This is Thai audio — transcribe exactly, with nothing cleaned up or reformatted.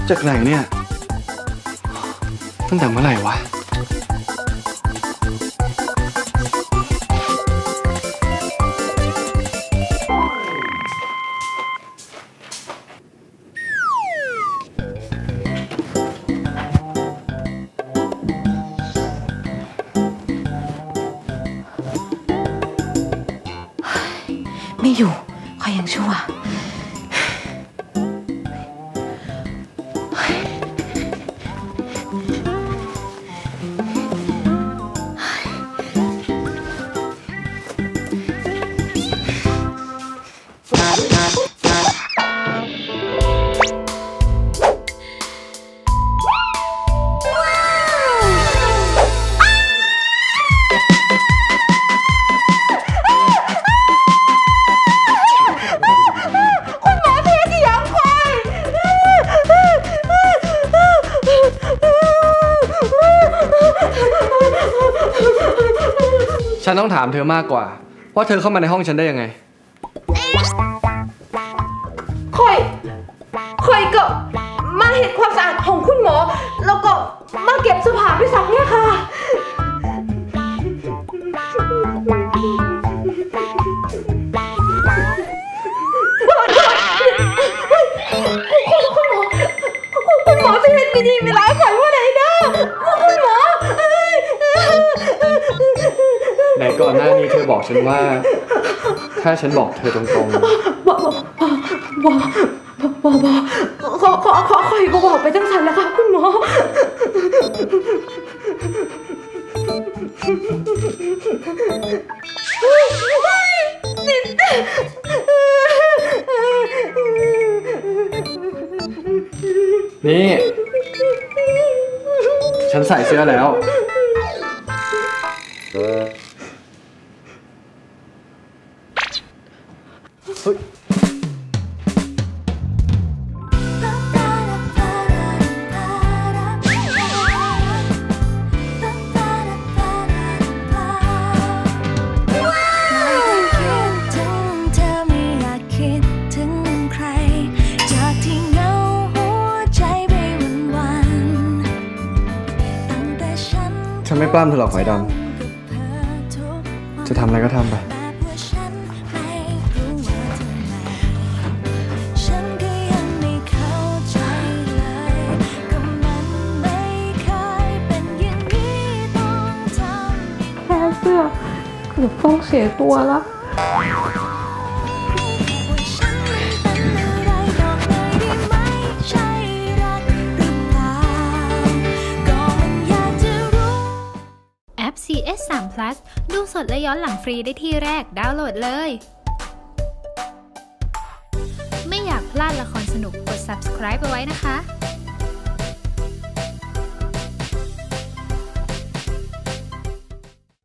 จากไหนเนี่ยตั้งแต่เมื่อไหร่วะไม่อยู่คอยยังชั่วฉันต้องถามเธอมากกว่าว่าเธอเข้ามาในห้องฉันได้ยังไงคอยคอยก็มาเห็นความสะอาดของคุณหมอแล้วก็มาเก็บเสื้อผ้าไปซักเนี่ยค่ะคุณหมอคุณหมอจะเห็นไม่ดีไม่ร้ายข่อยว่าไหนเด้อคุณหมอไหนก่อนหน้านี้เธอบอกฉันว่าถ้าฉันบอกเธอตรงๆบอกบอกบอกบอกขอขอขอคอยก็บอกไปจังสันแล้วค่ะคุณหมอนี่ฉันใส่เสื้อแล้วเฮ้ยฉันไม่ปล้ำเธอหรอกหอยดำจะทำอะไรก็ทำไปแค่เสื้อเกือบต้องเสียตัวละซี เอส สาม พลัส ดูสดและย้อนหลังฟรีได้ที่แรกดาวน์โหลดเลย ไม่อยากพลาดละครสนุกกด ซับสไครบ์ เอาไว้นะคะ